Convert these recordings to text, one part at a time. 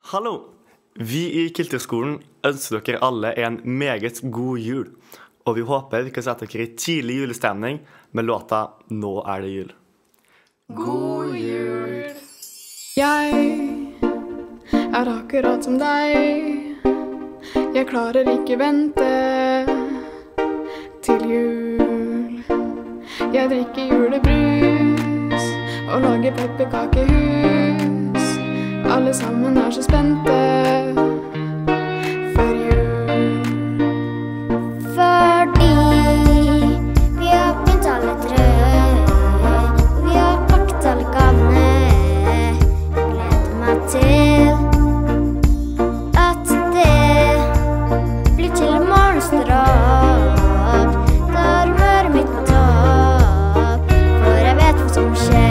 Hallo! Vi i Kulturskolen ønsker dere alle en meget god jul. Og vi håper vi kan sette dere i tidlig julestemning med låta «Nå er det jul». God jul! Jeg er akkurat som deg. Jeg klarer ikke vente til jul. Jeg drikker julebrus og lager pepperkakehus. Alle sammen er så spente før jul. Fordi vi har begynt alle trøy, vi har pakket alle gavene. Jeg gleder meg til at det blir til i morgen står opp. Da er humøret mitt på topp, for jeg vet hva som skjer.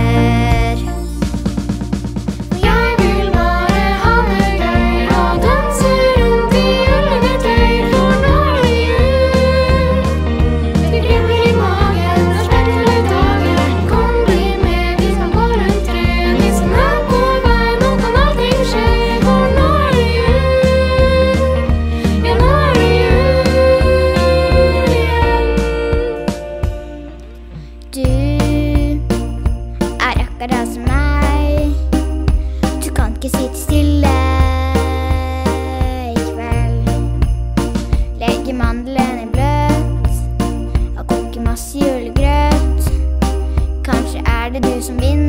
Du er akkurat som meg. Du kan ikke sitte stille i kveld. Legge mandelen i bløt og koke masse julegrøt. Kanskje er det du som vinner.